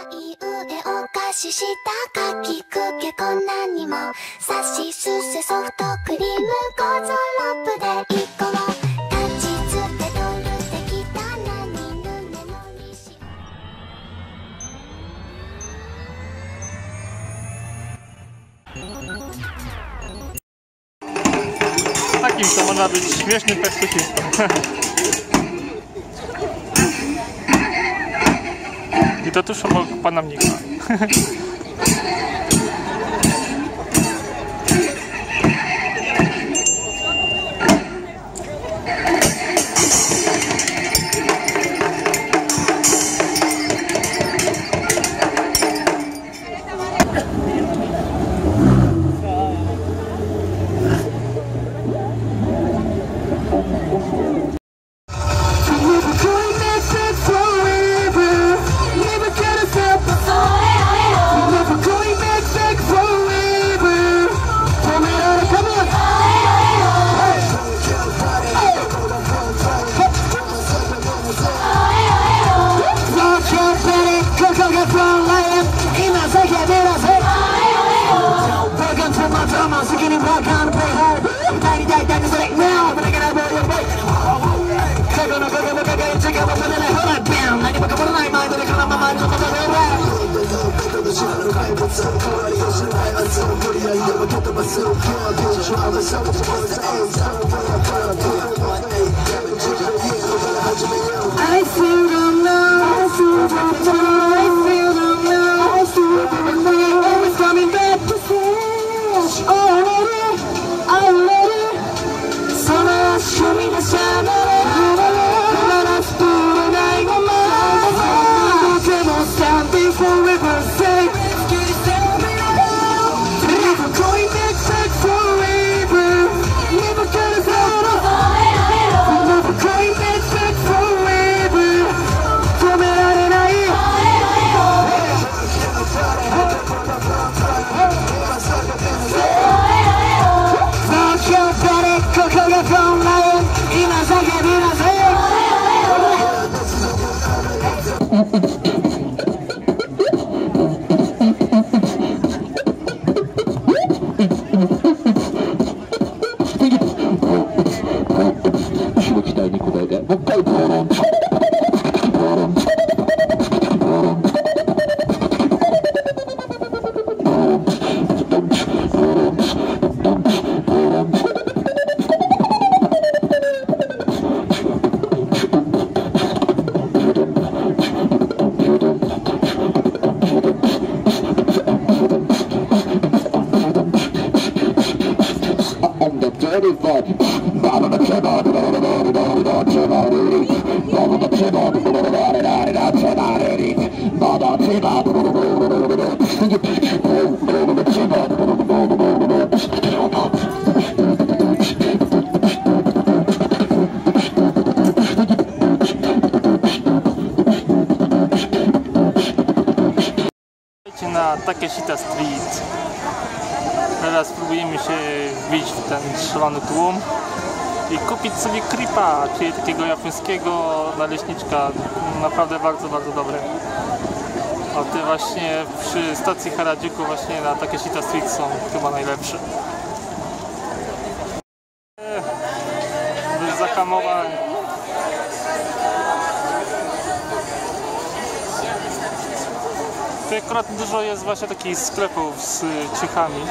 い上お菓子したかきくけこんなにもさしすせソフトクリームゴゾロップで1個を立ちつてとるてきたなにぬねのりし Takim to ma być śmiesznym perspektywie. I to tuż obok pana mnika. Na Takeshita Street. Teraz spróbujemy się wbić w ten szalony tłum i kupić sobie creepa, czyli takiego japońskiego naleśniczka. Naprawdę bardzo, bardzo dobre. A te właśnie przy stacji Harajuku właśnie na Takeshita Street są chyba najlepsze. Bez zahamowań. Tu akurat dużo jest właśnie takich sklepów z ciuchami.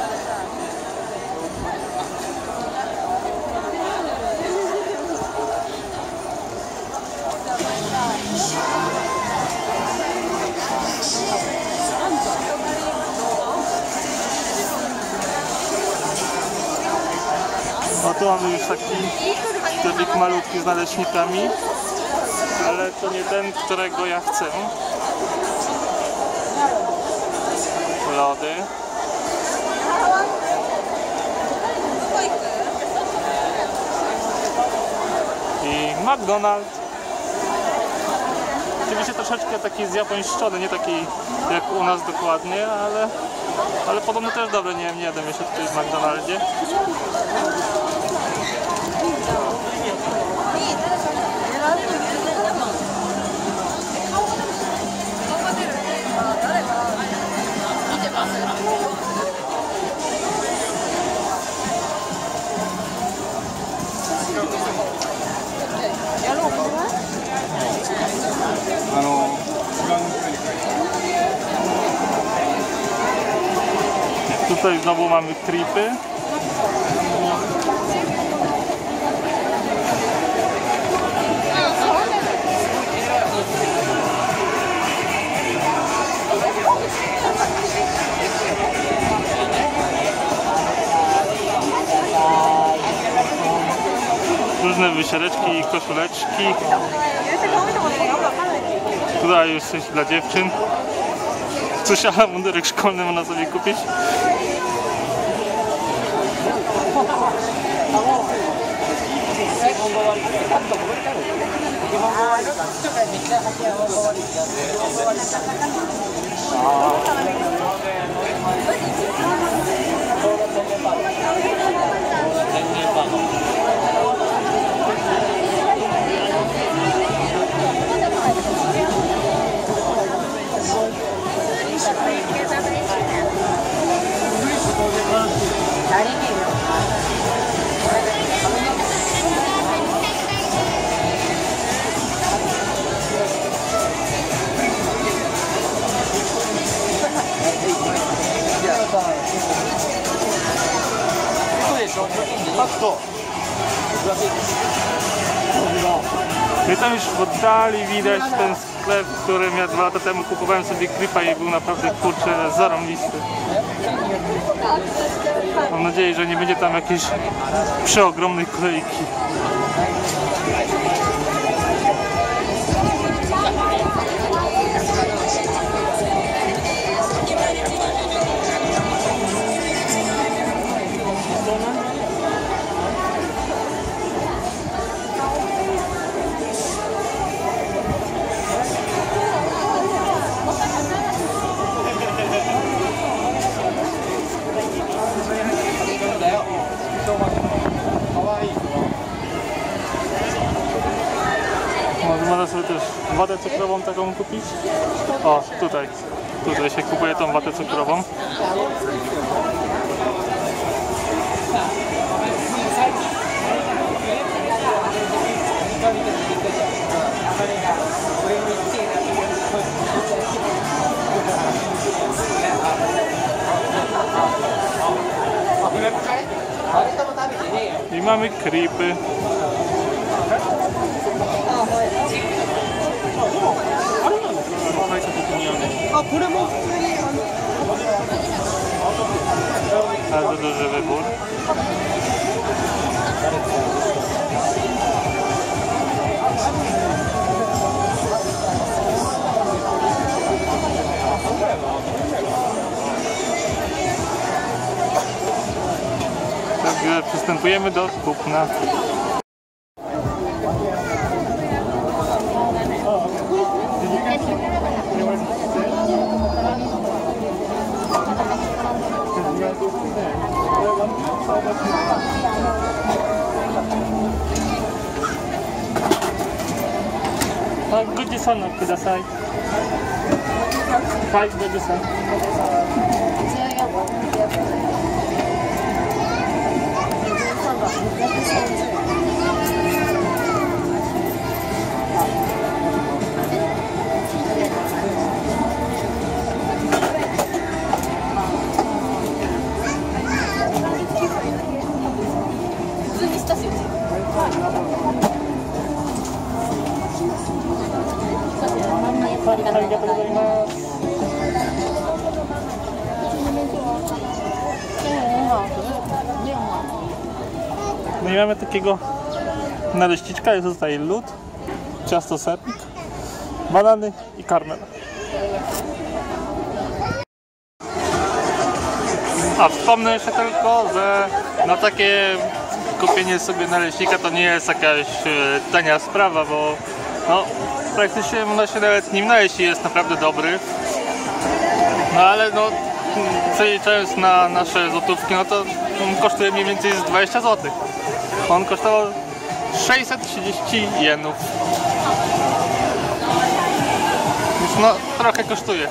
No tu mamy już taki sklepik malutki z naleśnikami, ale to nie ten, którego ja chcę. Lody. I McDonald's. Oczywiście troszeczkę taki zjapońszczony, nie taki jak u nas dokładnie, ale podobno też dobre. Nie jadłem jeszcze tutaj w McDonaldzie. Tutaj znowu mamy creepy. Różne wysiadeczki i koszuleczki. Tutaj już coś dla dziewczyn. Słyszałem, mundurek szkolny można sobie kupić. I tam już w oddali widać ten sklep, w którym ja 2 lata temu kupowałem sobie creepa i był naprawdę, kurczę, zarąbisty. Mam nadzieję, że nie będzie tam jakiejś przeogromnej kolejki. Można sobie też watę cukrową taką kupić. O, tutaj się kupuje tą watę cukrową. I mamy creepy. Bardzo duży wybór. Także przystępujemy do kupna.あ、グッジさんのください。はい、グッジさん。ありがとうございます。No i mamy takiego naleśniczka, jest tutaj lód, ciasto sernik, banany i karmel. A wspomnę jeszcze tylko, że na takie kupienie sobie naleśnika to nie jest jakaś tania sprawa, bo no, praktycznie można się nawet nim najeść i jest naprawdę dobry. No ale no, przeliczając na nasze złotówki, no to on kosztuje mniej więcej z 20 zł. On kosztował 630 jenów. Więc no, trochę kosztuje.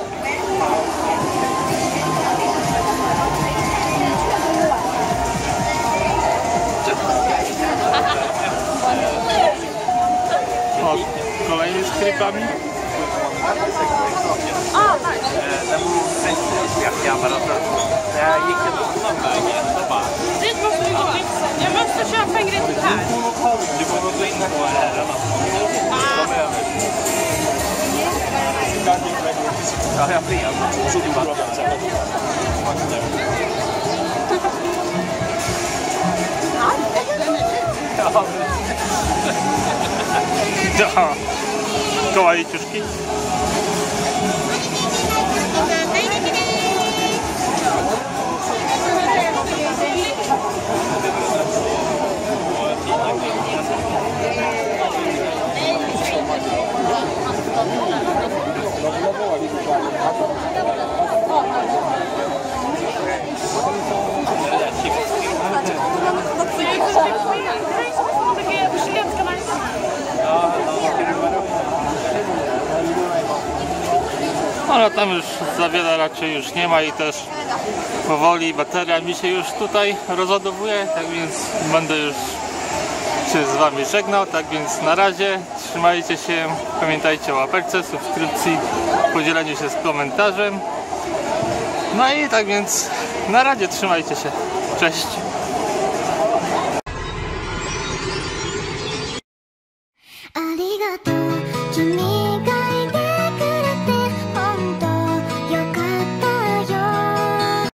O, kolejny z creepami. Den bor 60 år, jag bara så. Jag gick Ja, jag blir så du bara Aha, koła leciuszki. Ale tam już za wiele raczej już nie ma i też powoli bateria mi się już tutaj rozładowuje, tak więc będę już się z wami żegnał, tak więc na razie, trzymajcie się, pamiętajcie o łapeczce, subskrypcji, podzieleniu się z komentarzem. No i tak więc na razie, trzymajcie się, cześć!